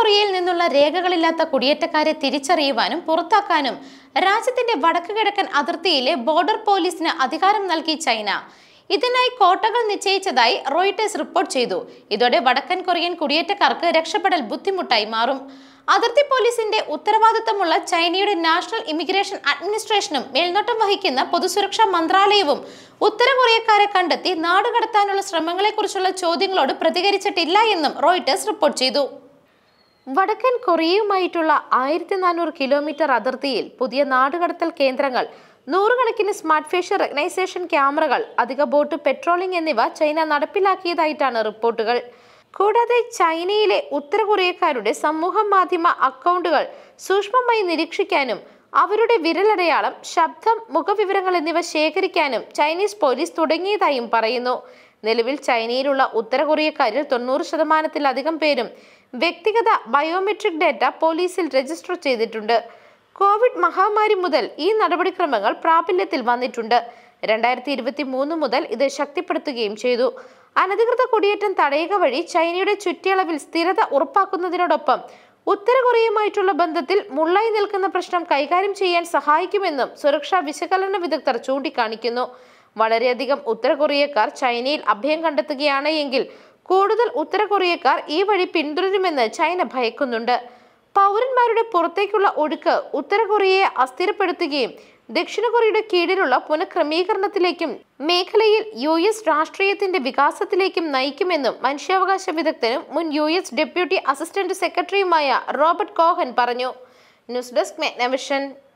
കൊറിയയിൽ നിന്നുള്ള രേഖകളില്ലാത്ത കുടിയേറ്റക്കാരെ തിരിച്ചറിയുവാനും പുറത്താക്കാനും രാജ്യത്തിന്റെ വടക്ക് കിഴക്കൻ അതിർത്തിയിലെ ബോർഡർ പോലീസിന് അധികാരം നൽകി ചൈന. ഇതിനായി കോട്ടകൾ നിശ്ചയിച്ചതായി റോയിട്ടേഴ്സ് റിപ്പോർട്ട് ചെയ്തു. ഇതോടെ വടക്കൻ കൊറിയൻ കുടിയേറ്റക്കാർക്ക് രക്ഷപ്പെടൽ ബുദ്ധിമുട്ടായി മാറും. അതിർത്തി പോലീസിന്റെ ഉത്തരവാദിത്തമുള്ള ചൈനയുടെ നാഷണൽ ഇമിഗ്രേഷൻ അഡ്മിനിസ്ട്രേഷനും മേൽനോട്ടം വഹിക്കുന്ന പൊതുസുരക്ഷാ മന്ത്രാലയവും ഉത്തര കൊറിയക്കാരെ കണ്ടെത്തി നാടുകടത്താനുള്ള ശ്രമങ്ങളെക്കുറിച്ചുള്ള ചോദ്യങ്ങളോട് പ്രതികരിച്ചിട്ടില്ല എന്നും റോയിട്ടേഴ്സ് റിപ്പോർട്ട് ചെയ്തു. വടക്കൻ കൊറിയയുമായിട്ടുള്ള 1400 കിലോമീറ്റർ അതിർത്തിയിൽ പുതിയ നാടുകടത്തൽ കേന്ദ്രങ്ങൾ, നൂറുകണക്കിന് സ്മാർട്ട് ഫേഷ്യൽ റെക്കഗ്നൈസേഷൻ ക്യാമറകൾ, അധിക ബോട്ട് പെട്രോളിംഗ് എന്നിവ ചൈന നടപ്പിലാക്കിയതായിട്ടാണ് റിപ്പോർട്ടുകൾ. കൂടാതെ ചൈനയിലെ ഉത്തര കൊറിയക്കാരുടെ സമൂഹ മാധ്യമ അക്കൗണ്ടുകൾ സൂക്ഷ്മമായി നിരീക്ഷിക്കാനും അവരുടെ വിരലടയാളം, ശബ്ദം, മുഖവിവരങ്ങൾ എന്നിവ ശേഖരിക്കാനും ചൈനീസ് പോലീസ് തുടങ്ങിയതായും പറയുന്നു. നിലവിൽ ചൈനയിലുള്ള ഉത്തര കൊറിയക്കാരിൽ 90%-ലധികം പേരും വ്യക്തിഗത ബയോമെട്രിക് ഡാറ്റ പോലീസിൽ രജിസ്റ്റർ ചെയ്തിട്ടുണ്ട്. കോവിഡ് മഹാമാരി മുതൽ ഈ നടപടിക്രമങ്ങൾ പ്രാബല്യത്തിൽ വന്നിട്ടുണ്ട്. 2023 മുതൽ ഇത് ശക്തിപ്പെടുത്തുകയും ചെയ്തു. അനധികൃത കുടിയേറ്റം തടയുക വഴി ചൈനയുടെ ചുറ്റളവിൽ സ്ഥിരത ഉറപ്പാക്കുന്നതിനോടൊപ്പം ഉത്തര കൊറിയയുമായിട്ടുള്ള ബന്ധത്തിൽ മുള്ളായി നിൽക്കുന്ന പ്രശ്നം കൈകാര്യം ചെയ്യാൻ സഹായിക്കുമെന്നും സുരക്ഷാ വിശകലന വിദഗ്ധർ ചൂണ്ടിക്കാണിക്കുന്നു. വളരെയധികം ഉത്തര കൊറിയക്കാർ ചൈനയിൽ അഭയം കണ്ടെത്തുകയാണ് എങ്കിൽ കൂടുതൽ ഉത്തര കൊറിയക്കാർ ഈ വഴി പിന്തുടരുമെന്ന് ചൈന ഭയക്കുന്നുണ്ട്. പൗരന്മാരുടെ പുറത്തേക്കുള്ള ഒഴുക്ക് ഉത്തര കൊറിയയെ അസ്ഥിരപ്പെടുത്തുകയും ദക്ഷിണ കൊറിയയുടെ കീഴിലുള്ള പുനഃക്രമീകരണത്തിലേക്കും മേഖലയിൽ US രാഷ്ട്രീയത്തിന്റെ വികാസത്തിലേക്കും നയിക്കുമെന്നും മനുഷ്യാവകാശ വിദഗ്ധനും മുൻ US ഡെപ്യൂട്ടി അസിസ്റ്റന്റ് സെക്രട്ടറിയുമായ റോബർട്ട് കോഹൻ പറഞ്ഞു. News desk മെഗ്നവിഷൻ.